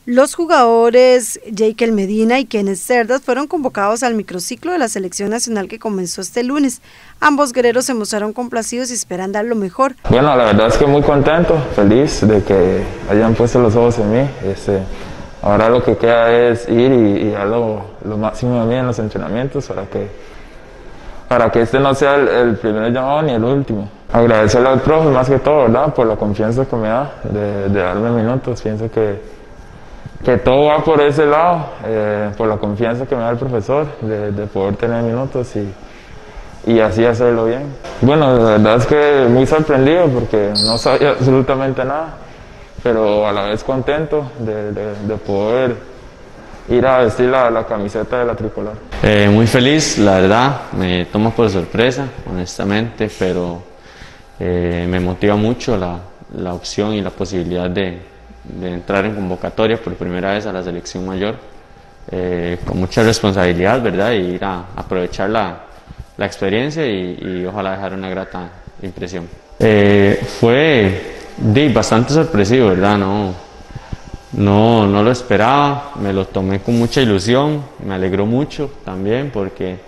Los jugadores Jekyll Medina y Kenneth Cerdas fueron convocados al microciclo de la selección nacional que comenzó este lunes. Ambos guerreros se mostraron complacidos y esperan dar lo mejor. Bueno, la verdad es que muy contento, feliz de que hayan puesto los ojos en mí. Ahora lo que queda es ir y dar lo máximo de mí en los entrenamientos para que este no sea el primer llamado ni el último. Agradecerle al profe más que todo, ¿verdad? Por la confianza que me da de darme minutos. Pienso que todo va por ese lado, por la confianza que me da el profesor de poder tener minutos y así hacerlo bien. Bueno, la verdad es que muy sorprendido porque no sabía absolutamente nada, pero a la vez contento de poder ir a vestir la camiseta de la tricolor. Muy feliz, la verdad, me toma por sorpresa, honestamente, pero me motiva mucho la opción y la posibilidad de entrar en convocatoria por primera vez a la selección mayor, con mucha responsabilidad, ¿verdad? Y ir a aprovechar la experiencia y ojalá dejar una grata impresión. Fue bastante sorpresivo, ¿verdad? No lo esperaba, me lo tomé con mucha ilusión, me alegró mucho también porque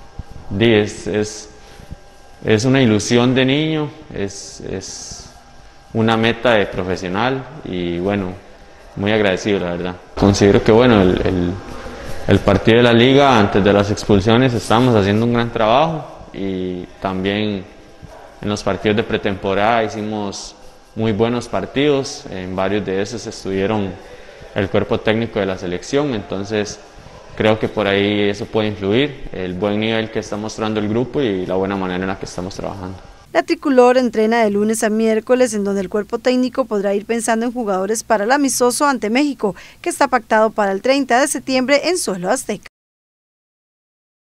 es una ilusión de niño, es una meta de profesional y bueno, muy agradecido la verdad. Considero que bueno, el partido de la liga antes de las expulsiones estamos haciendo un gran trabajo y también en los partidos de pretemporada hicimos muy buenos partidos, en varios de esos estuvieron el cuerpo técnico de la selección, entonces creo que por ahí eso puede influir, el buen nivel que está mostrando el grupo y la buena manera en la que estamos trabajando. La tricolor entrena de lunes a miércoles, en donde el cuerpo técnico podrá ir pensando en jugadores para el amistoso ante México, que está pactado para el 30 de septiembre en suelo azteca.